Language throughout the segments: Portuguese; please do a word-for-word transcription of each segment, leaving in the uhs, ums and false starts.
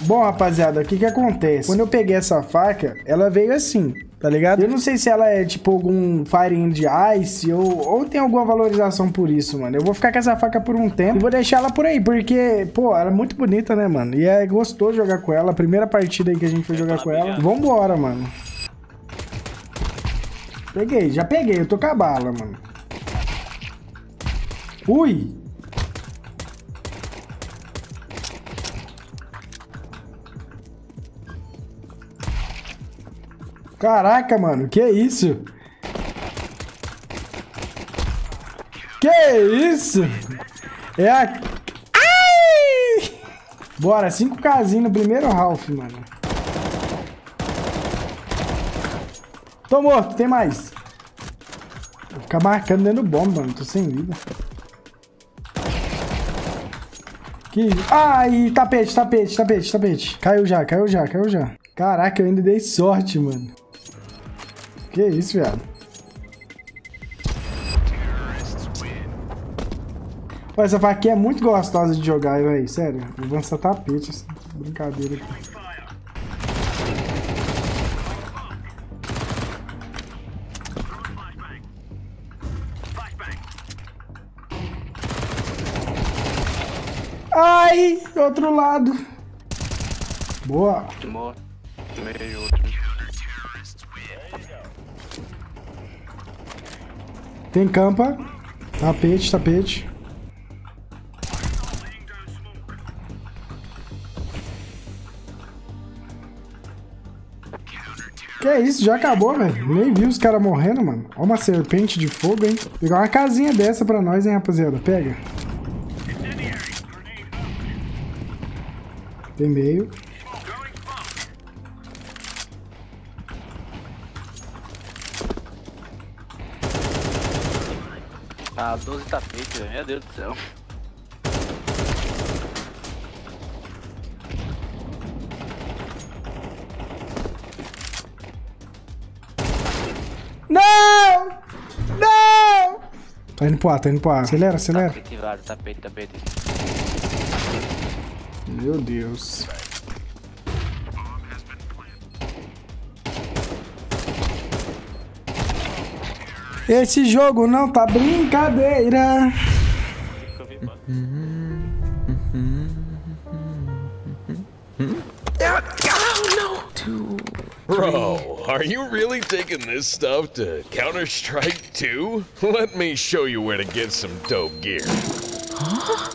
Bom, rapaziada, o que que acontece? Quando eu peguei essa faca, ela veio assim, tá ligado? Eu não sei se ela é tipo algum Fire de Ice ou, ou tem alguma valorização por isso, mano. Eu vou ficar com essa faca por um tempo e vou deixar ela por aí, porque, pô, ela é muito bonita, né, mano? E é gostoso jogar com ela. A primeira partida aí que a gente foi jogar com ela. Vambora, mano. Peguei, já peguei. Eu tô com a bala, mano. Ui! Caraca, mano, que isso? Que isso? É a... Ai! Bora, cinco casinhos no primeiro Ralph, mano. Tô morto, tem mais. Vou ficar marcando dentro do bomba, mano, tô sem vida. Que... Ai, tapete, tapete, tapete, tapete. Caiu já, caiu já, caiu já. Caraca, eu ainda dei sorte, mano. Que isso, viado? Pô, essa faquinha é muito gostosa de jogar, velho. Sério. Vou lançar tapete. Essa brincadeira aqui. Ai, outro lado. Boa. Boa. Meio outro. Tem campa. Tapete, tapete. Que isso? Já acabou, velho. Nem vi os caras morrendo, mano. Olha uma serpente de fogo, hein? Vou pegar uma casinha dessa pra nós, hein, rapaziada. Pega. Tem meio. Ah, doze tapetes, velho. Meu Deus do céu. Não! Não! Tá indo pro ar, tá indo pro ar. Acelera, acelera. Tapete, vários, tapete, tapete. Meu Deus. Esse jogo não tá brincadeira. Bro, are you really taking this stuff to Counter-Strike two? Let me show you where to get some dope gear. Huh?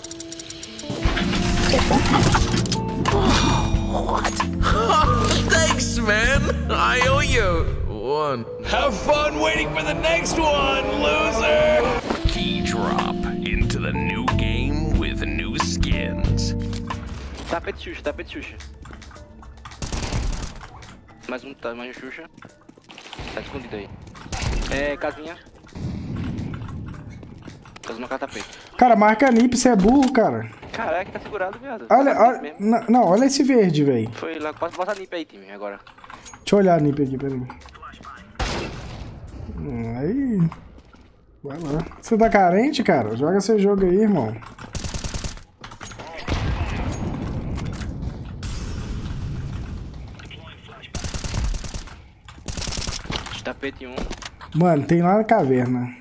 What? Thanks, man. I owe you one. Have fun waiting for the next one, loser! Key drop into the new game with new skins. Tapete Xuxa, tapete Xuxa. Mais um, tá, mais um Xuxa. Tá escondido aí. É, casinha. Faz uma catapete. Cara, marca nip, você é burro, cara. Caraca, tá segurado, viado. Olha, olha. Não, não, olha esse verde, velho. Foi lá, bota, bota a nip aí, time, agora. Deixa eu olhar a nip aqui, peraí. Hum, aí. Vai lá. Você tá carente, cara? Joga seu jogo aí, irmão. Tapete um. Mano, tem lá na caverna.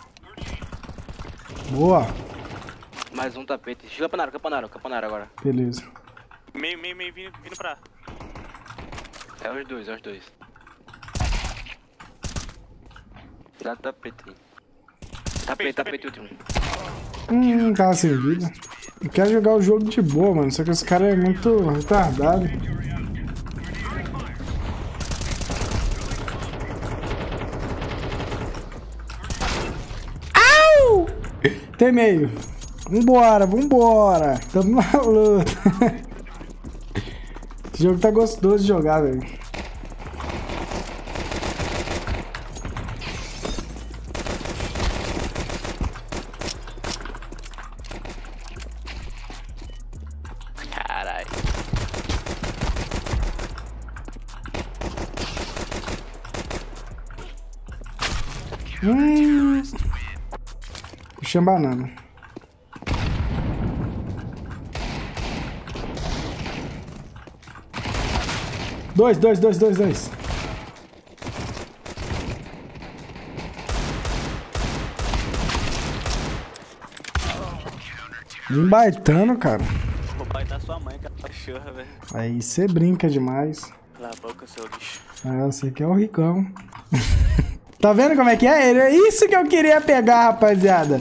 Boa. Mais um tapete. Campanário, campanário, campanário agora. Beleza. Meio, meio, meio, vindo, vindo pra... É os dois, é os dois. Dá tapete. Tapete, tapete último. Hum, tava sem vida. Eu quero jogar o jogo de boa, mano. Só que esse cara é muito retardado. Au! Tem meio. Vambora, vambora. Tamo na luta. Esse jogo tá gostoso de jogar, velho. Caralho. Hum. Puxa banana. Dois, dois, dois, dois, dois. Vim baitando, cara. Vou baitar sua mãe, que é cachorra, velho. Aí você brinca demais. Cala a boca, seu lixo. Ah, você que é o ricão. Tá vendo como é que é? É isso que eu queria pegar, rapaziada.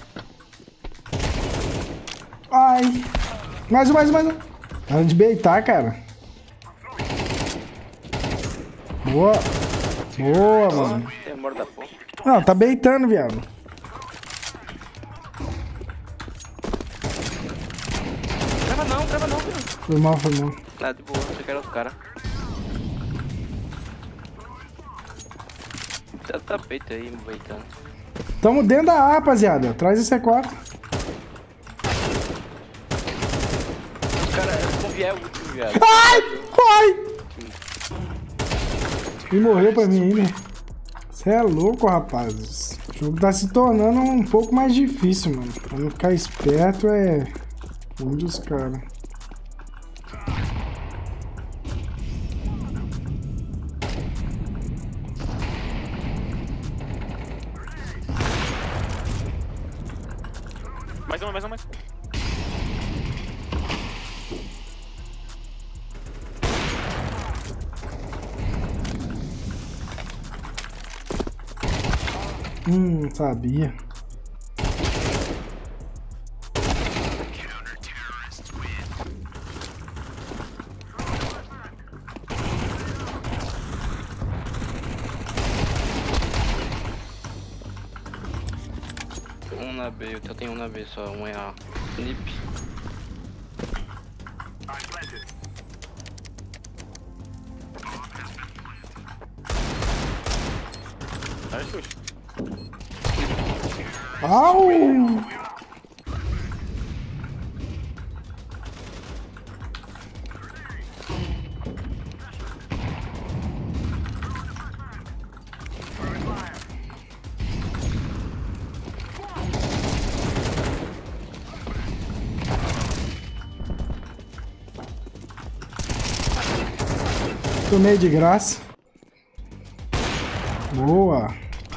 Ai. Mais um, mais um, mais um. Para de beitar, cara. Boa. Boa, mano. Demora da porra. Não, tá beitando, viado. Trava não, trava não, viu? Foi mal, foi mal. Tá de boa, você quer outro cara. Tá tapete aí, me beitando. Tamo dentro da A, rapaziada. Traz esse C quatro. Os caras, se confiar é o último, viado. Ai! Corre! E morreu pra mim ainda. Você é louco, rapazes. O jogo tá se tornando um pouco mais difícil, mano. Pra não ficar esperto é... um dos caras. Mais uma, mais uma, mais uma. Hum, sabia. Um na B, eu tenho um na B só, um é A. Nip. Ai, xuxa. Au! Tomei de graça. Boa.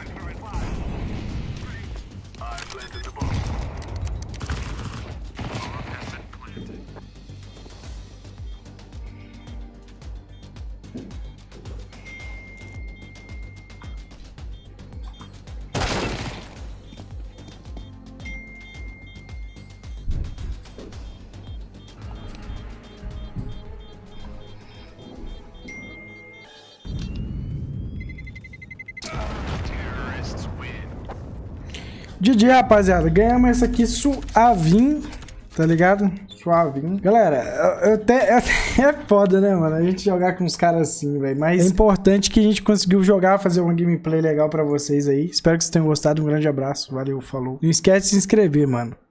G G, rapaziada. Ganhamos essa aqui suavinho, tá ligado? Suavinho. Galera, eu até, eu até é foda, né, mano? A gente jogar com os caras assim, velho. Mas é importante que a gente conseguiu jogar, fazer uma gameplay legal pra vocês aí. Espero que vocês tenham gostado. Um grande abraço. Valeu, falou. Não esquece de se inscrever, mano.